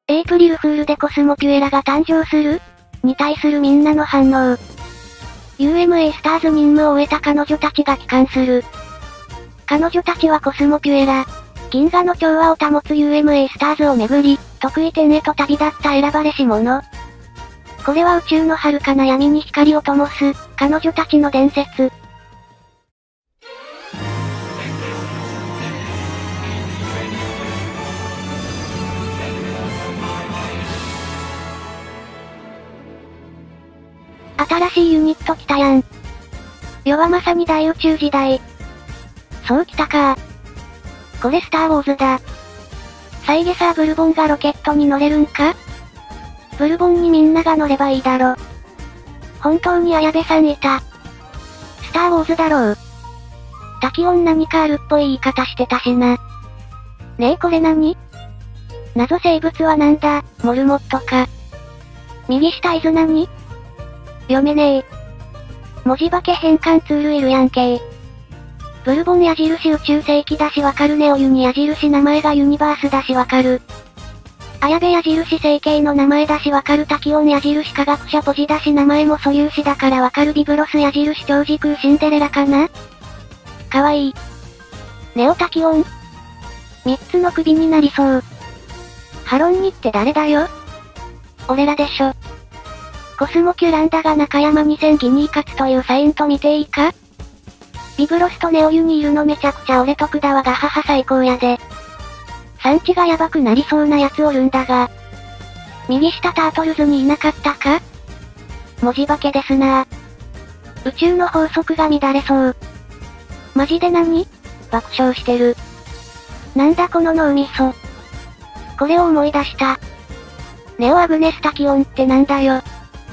エイプリルフールでコスモピュエラが誕生するに対するみんなの反応。UMA スターズ任務を終えた彼女たちが帰還する。彼女たちはコスモピュエラ、銀河の調和を保つ UMA スターズをめぐり、得意点へと旅立った選ばれし者。これは宇宙の遥かな闇に光を灯す、彼女たちの伝説。新しいユニット来たやん。世はまさに大宇宙時代。そう来たか。これスターウォーズだ。サイゲサーブルボンがロケットに乗れるんか？ブルボンにみんなが乗ればいいだろ。本当に綾部さんいた。スターウォーズだろう。滝音何かあるっぽい言い方してたしな。ねえこれ何？謎生物はなんだ、モルモットか。右下イズ何？読めねえ。文字化け変換ツールいるやんけー。ブルボン矢印宇宙世紀だしわかる。ネオユニ矢印名前がユニバースだしわかる。綾部矢印成形の名前だしわかる。滝音矢印科学者ポジだし名前も素粒子だからわかる。ビブロス矢印超時空シンデレラかな？かわいい。ネオ滝音。三つの首になりそう。ハロンニって誰だよ？俺らでしょ。コスモキュランダが中山2000ギニーカツというサインと見ていいか？ビブロスとネオユにいるのめちゃくちゃ俺とくだわが母最高やで。産地がやばくなりそうなやつおるんだが。右下タートルズにいなかったか？文字化けですなぁ。宇宙の法則が乱れそう。マジで何？爆笑してる。なんだこの脳みそ。これを思い出した。ネオアグネス滝音ってなんだよ。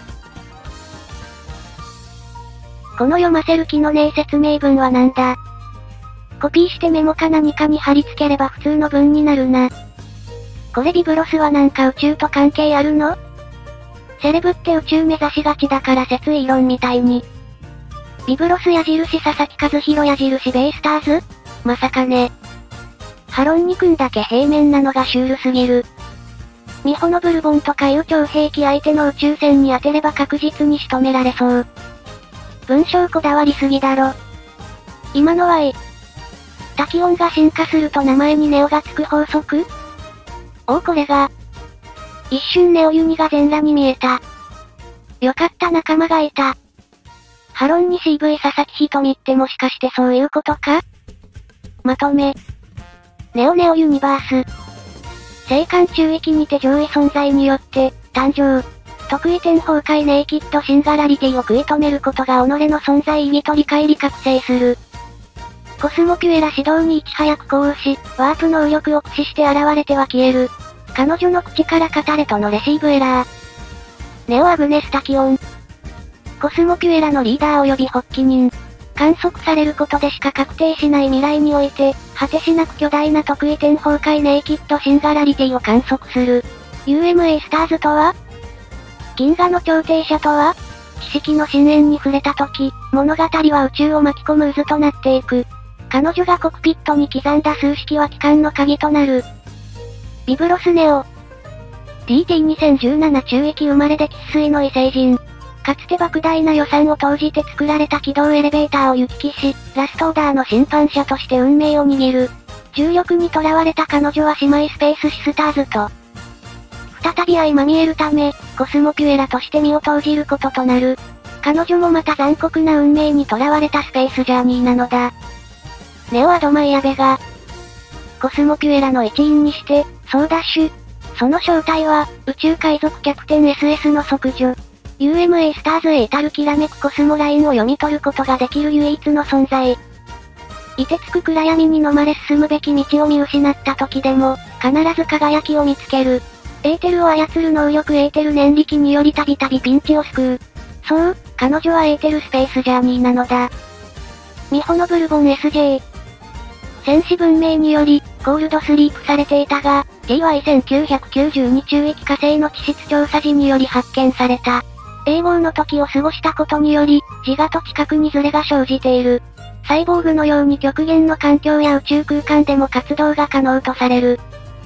この読ませる気のねえ説明文はなんだ。コピーしてメモか何かに貼り付ければ普通の文になるな。これビブロスはなんか宇宙と関係あるの？セレブって宇宙目指しがちだから説意論みたいに。ビブロス矢印佐々木和弘矢印ベイスターズ？まさかね。ハロンニ君だけ平面なのがシュールすぎる。ミホのブルボンとかいう超兵器相手の宇宙船に当てれば確実に仕留められそう。文章こだわりすぎだろ。今のは滝音が進化すると名前にネオがつく法則？おこれが。一瞬ネオユニが全裸に見えた。よかった仲間がいた。ハロンに CV 佐々木瞳ってもしかしてそういうことか？まとめ。ネオユニバース。星間中域にて上位存在によって、誕生。得意点崩壊ネイキッドシンガラリティを食い止めることが己の存在意義と理解理覚醒する。コスモピュエラ指導にいち早く行使、ワープ能力を駆使して現れては消える。彼女の口から語れとのレシーブエラー。ネオアグネス滝音。コスモピュエラのリーダー及び発起人。観測されることでしか確定しない未来において、果てしなく巨大な得意点崩壊ネイキッドシンガラリティを観測する。UMA スターズとは？銀河の調停者とは？知識の深淵に触れた時、物語は宇宙を巻き込む渦となっていく。彼女がコクピットに刻んだ数式は帰還の鍵となる。ビブロスネオ。TT2017 中域生まれで生粋の異星人。かつて莫大な予算を投じて作られた軌道エレベーターを行き来し、ラストオーダーの審判者として運命を握る。重力に囚われた彼女は姉妹スペースシスターズと、再び相まみえるため、コスモピュエラとして身を投じることとなる。彼女もまた残酷な運命に囚われたスペースジャーニーなのだ。ネオアドマイアベが、コスモピュエラの一員にして、ソーダッシュ。その正体は、宇宙海賊キャプテン SS の即女。UMA スターズへ至るきらめくコスモラインを読み取ることができる唯一の存在。凍てつく暗闇に飲まれ進むべき道を見失った時でも、必ず輝きを見つける。エーテルを操る能力エーテル念力によりたびたびピンチを救う。そう、彼女はエーテルスペースジャーニーなのだ。ミホのブルボン SJ。戦士文明により、コールドスリープされていたが、TY1992 中域火星の地質調査時により発見された。永劫の時を過ごしたことにより、自我と知覚にズレが生じている。サイボーグのように極限の環境や宇宙空間でも活動が可能とされる。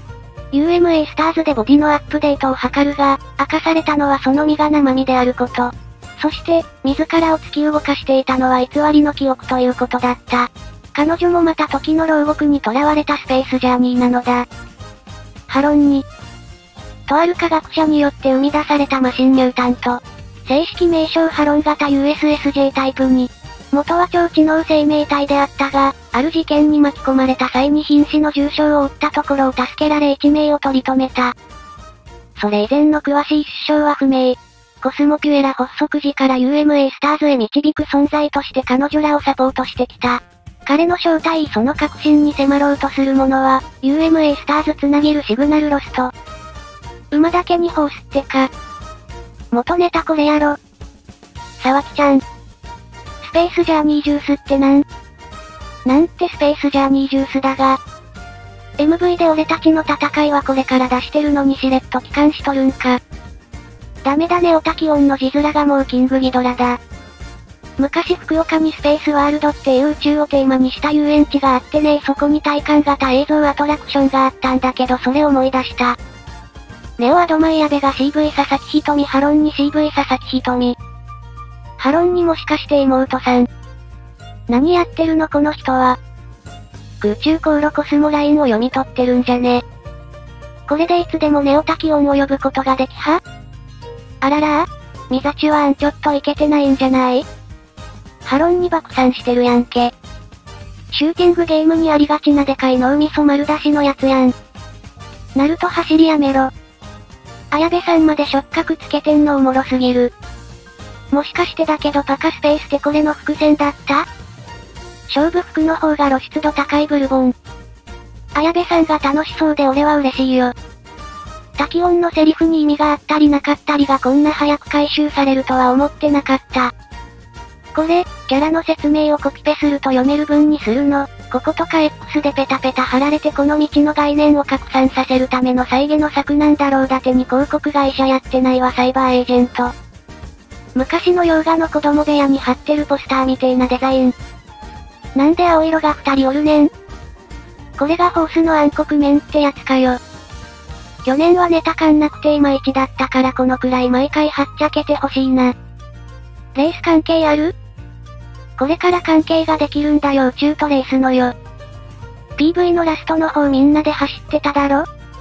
UMA スターズでボディのアップデートを図るが、明かされたのはその身が生身であること。そして、自らを突き動かしていたのは偽りの記憶ということだった。彼女もまた時の牢獄に囚われたスペースジャーニーなのだ。ハロンに、とある科学者によって生み出されたマシンミュータント。正式名称ハロン型 USSJ タイプに、元は超知能生命体であったが、ある事件に巻き込まれた際に瀕死の重傷を負ったところを助けられ一命を取り留めた。それ以前の詳しい出生は不明。コスモピュエラ発足時から UMA スターズへ導く存在として彼女らをサポートしてきた。彼の正体その核心に迫ろうとする者は、UMA スターズつなぎるシグナルロスト。馬だけにホースってか。元ネタこれやろ。沢木ちゃん。スペースジャーニージュースってなんてスペースジャーニージュースだが。MV で俺たちの戦いはこれから出してるのにしれっと帰還しとるんか。ダメだねオタキオンの字面がもうキングギドラだ。昔福岡にスペースワールドっていう宇宙をテーマにした遊園地があってねそこに体感型映像アトラクションがあったんだけどそれ思い出した。ネオアドマイアベが CV 佐々木瞳ハロンに CV 佐々木瞳。ハロンにもしかして妹さん。何やってるのこの人は。空中航路コスモラインを読み取ってるんじゃね。これでいつでもネオタキオンを呼ぶことができは？あららミザチュアンちょっとイケてないんじゃない？ハロンに爆散してるやんけ。シューティングゲームにありがちなでかい脳みそ丸出しのやつやん。ナルト走りやめろ。綾部さんまで触覚つけてんのおもろすぎる。もしかしてだけどパカスペースってこれの伏線だった？勝負服の方が露出度高いブルボン。綾部さんが楽しそうで俺は嬉しいよ。タキオンのセリフに意味があったりなかったりがこんな早く回収されるとは思ってなかった。これ、キャラの説明をコピペすると読める文にするの。こことか X でペタペタ貼られてこの道の概念を拡散させるための再現の策なんだろう。だてに広告会社やってないわサイバーエージェント。昔の洋画の子供部屋に貼ってるポスターみてえなデザイン。なんで青色が2人おるねん。これがホースの暗黒面ってやつかよ。去年はネタ感なくていまいちだったからこのくらい毎回はっちゃけてほしいな。レース関係ある？これから関係ができるんだよ宇宙とレースのよ。PV のラストの方みんなで走ってただろ？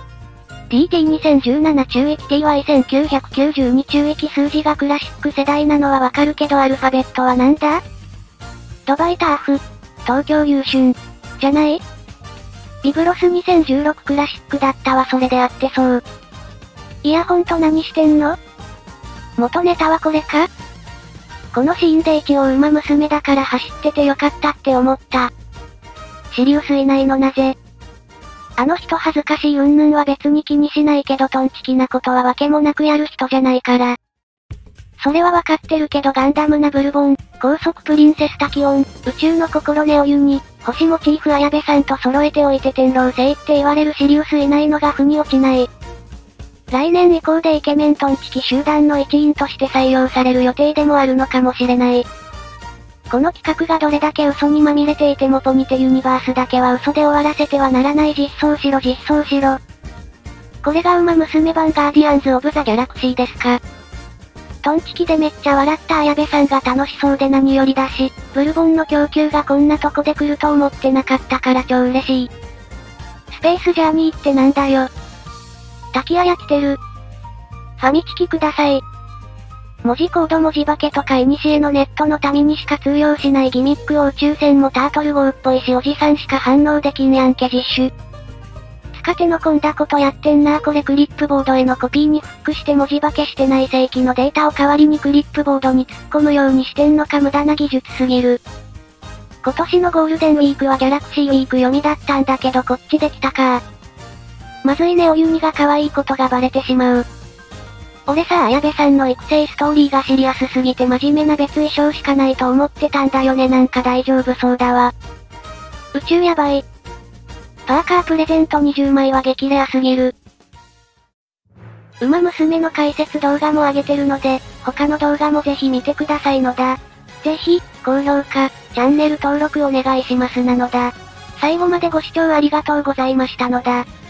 TT2017 中域 TY1992 中域数字がクラシック世代なのはわかるけどアルファベットはなんだ？ドバイターフ、東京優春、じゃない？ビブロス2016クラシックだったわそれであってそう。イヤホンと何してんの？元ネタはこれか？このシーンで一応馬娘だから走っててよかったって思った。シリウスいないのなぜ？あの人恥ずかしい云々は別に気にしないけどトンチキなことはわけもなくやる人じゃないから。それはわかってるけどガンダムなブルボン、高速プリンセスタキオン、宇宙の心ネオユニ、星モチーフ綾部さんと揃えておいて天狼星って言われるシリウスいないのが腑に落ちない。来年以降でイケメントンチキ集団の一員として採用される予定でもあるのかもしれない。この企画がどれだけ嘘にまみれていてもポニテユニバースだけは嘘で終わらせてはならない。実装しろ実装しろ。これが馬娘版ガーディアンズ・オブ・ザ・ギャラクシーですか。トンチキでめっちゃ笑った綾部さんが楽しそうで何よりだし、ブルボンの供給がこんなとこで来ると思ってなかったから超嬉しい。スペースジャーニーってなんだよ。滝谷来てる。ファミチキください。文字コード文字化けとか古のネットの民にしか通用しないギミックを宇宙船もタートル号っぽいしおじさんしか反応できんやんけ実種。つか手の込んだことやってんなこれクリップボードへのコピーにフックして文字化けしてない正規のデータを代わりにクリップボードに突っ込むようにしてんのか無駄な技術すぎる。今年のゴールデンウィークはギャラクシーウィーク読みだったんだけどこっちできたか。まずいねおユニが可愛いことがバレてしまう。俺さ綾部さんの育成ストーリーがシリアスすぎて真面目な別衣装しかないと思ってたんだよねなんか大丈夫そうだわ。宇宙やばい。パーカープレゼント20枚は激レアすぎる。馬娘の解説動画も上げてるので、他の動画もぜひ見てくださいのだ。ぜひ、高評価、チャンネル登録お願いしますなのだ。最後までご視聴ありがとうございましたのだ。